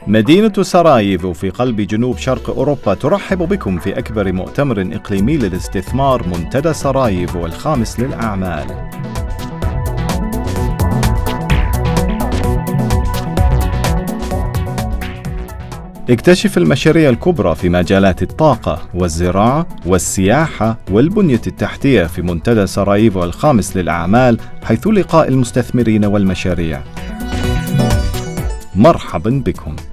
مدينة سراييفو في قلب جنوب شرق أوروبا ترحب بكم في أكبر مؤتمر إقليمي للاستثمار، منتدى سراييفو الخامس للأعمال. اكتشف المشاريع الكبرى في مجالات الطاقة والزراعة والسياحة والبنية التحتية في منتدى سراييفو الخامس للأعمال، حيث لقاء المستثمرين والمشاريع. مرحبا بكم.